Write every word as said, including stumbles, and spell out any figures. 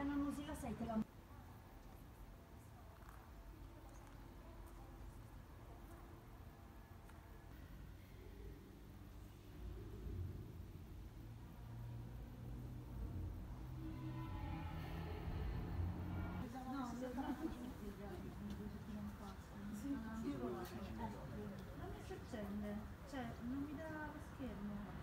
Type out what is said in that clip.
canna musica sei te la... Non mi succede, cioè non mi dà lo schermo.